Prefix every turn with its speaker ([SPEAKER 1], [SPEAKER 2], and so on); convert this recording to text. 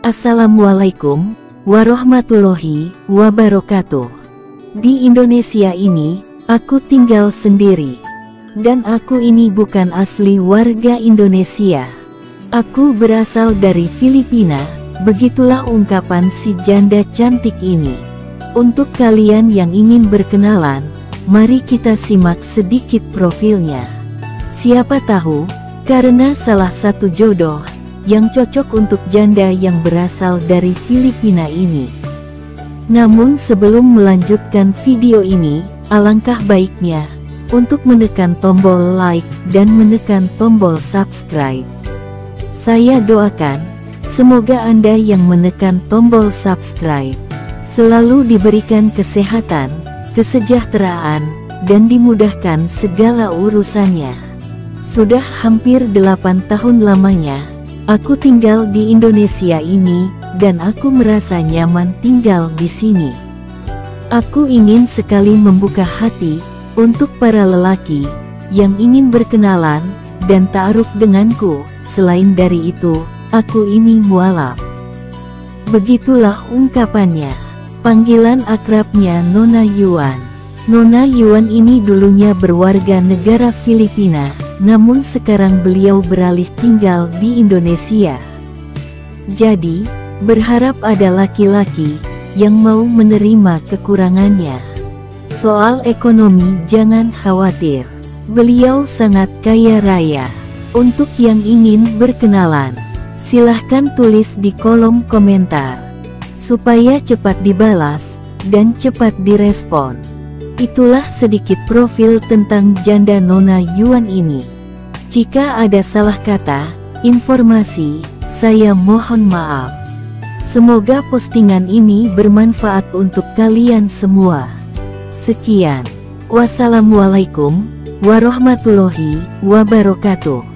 [SPEAKER 1] Assalamualaikum warahmatullahi wabarakatuh. Di Indonesia ini, aku tinggal sendiri. Dan aku ini bukan asli warga Indonesia. Aku berasal dari Filipina, begitulah ungkapan si janda cantik ini. Untuk kalian yang ingin berkenalan, mari kita simak sedikit profilnya. Siapa tahu, karena salah satu jodoh yang cocok untuk janda yang berasal dari Filipina ini. Namun sebelum melanjutkan video ini, alangkah baiknya untuk menekan tombol like dan menekan tombol subscribe. Saya doakan, semoga Anda yang menekan tombol subscribe selalu diberikan kesehatan, kesejahteraan, dan dimudahkan segala urusannya. Sudah hampir 8 tahun lamanya aku tinggal di Indonesia ini, dan aku merasa nyaman tinggal di sini. Aku ingin sekali membuka hati untuk para lelaki yang ingin berkenalan dan ta'aruf denganku. Selain dari itu, aku ini mualaf. Begitulah ungkapannya. Panggilan akrabnya Nona Yuan. Nona Yuan ini dulunya berwarga negara Filipina, namun sekarang beliau beralih tinggal di Indonesia. Jadi, berharap ada laki-laki yang mau menerima kekurangannya. Soal ekonomi jangan khawatir, beliau sangat kaya raya. Untuk yang ingin berkenalan, silahkan tulis di kolom komentar, supaya cepat dibalas dan cepat direspon. Itulah sedikit profil tentang janda Nona Yuan ini. Jika ada salah kata, informasi, saya mohon maaf. Semoga postingan ini bermanfaat untuk kalian semua. Sekian. Wassalamualaikum warahmatullahi wabarakatuh.